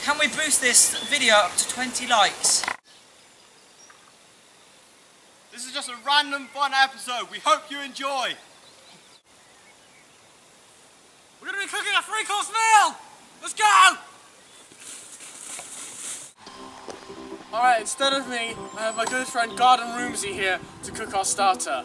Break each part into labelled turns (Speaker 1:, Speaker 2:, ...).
Speaker 1: Can we boost this video up to 20 likes?
Speaker 2: This is just a random fun episode. We hope you enjoy. We're going to be cooking a 3-course meal. Let's go! Alright, instead of me, I have my good friend Gordon Ramsay here to cook our starter.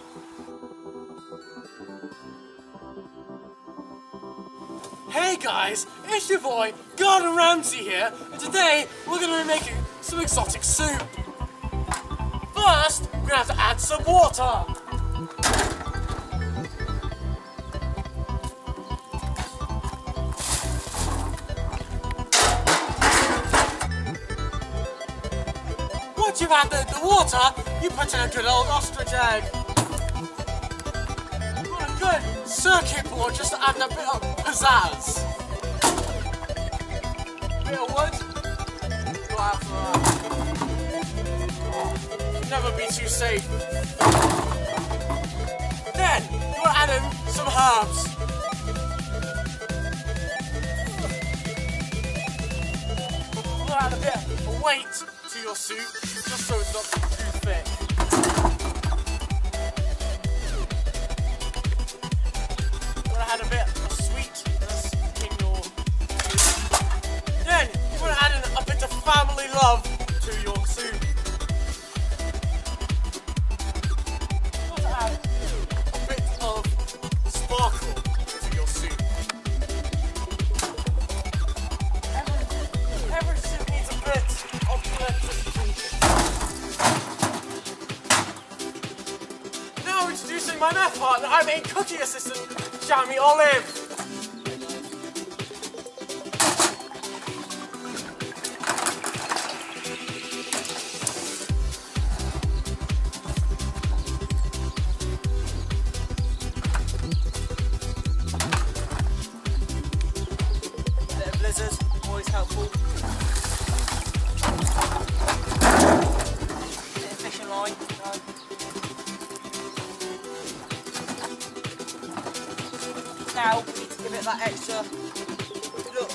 Speaker 2: Hey guys, it's your boy Gordon Ramsay here, and today we're going to be making some exotic soup. First, we're going to have to add some water. Once you've added the water, you put in a good old ostrich egg. You want a good circuit board just to add a bit of pizzazz. Bit of wood. Can never be too safe. Then, you want to add in some herbs. You want to add a bit of weight to your soup, just so it's not too thick. You want to add a bit of sweetness in your soup. Then you want to add in a bit of family love to your soup. You want to add a bit of sparkle to your soup. Every soup needs a bit of electricity. Now introducing my math partner, I'm a cooking assistant, Jamie Olive.
Speaker 1: Bit of blizzard, always helpful. Bit of fishing line. Now we need to give it that extra look.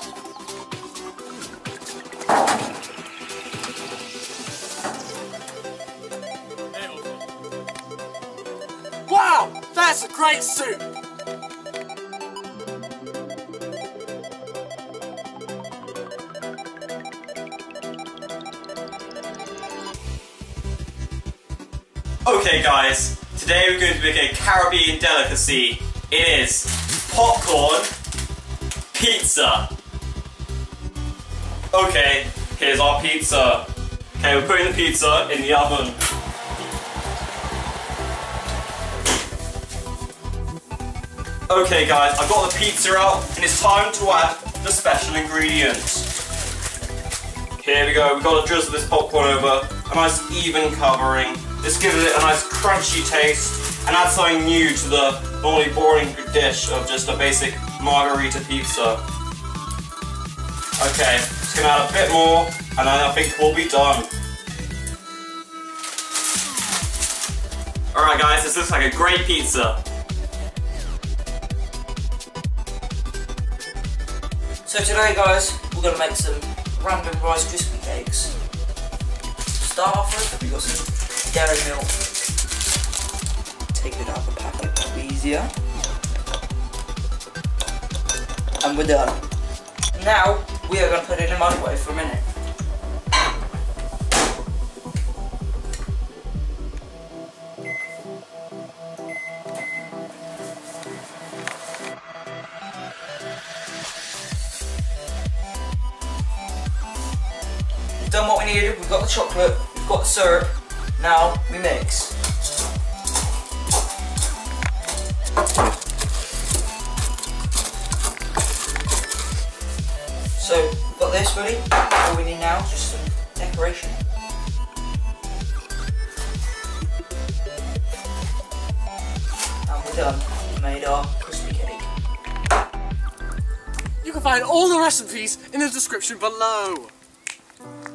Speaker 2: Wow, that's a great soup.
Speaker 3: Okay guys, today we're going to make a Caribbean delicacy. It is popcorn pizza. Okay, here's our pizza. Okay, we're putting the pizza in the oven. Okay guys, I've got the pizza out and it's time to add the special ingredients. Here we go, we've got to drizzle this popcorn over, a nice even covering. This gives it a nice crunchy taste and add something new to the normally boring dish of just a basic margarita pizza. Okay, just gonna add a bit more and then I think we'll be done. Alright guys, this looks like a great pizza.
Speaker 1: So today guys, we're going to make some random Rice Krispie cakes. Start off with, we've got some dairy milk. Take it out the packet, that'll be easier. And we're done. Now, we are going to put it in the microwave for a minute. We've done what we needed, we've got the chocolate, we've got the syrup, now we mix. So, we've got this ready, all we need now is just some decoration. And we're done, we made our crispy cake.
Speaker 2: You can find all the recipes in the description below.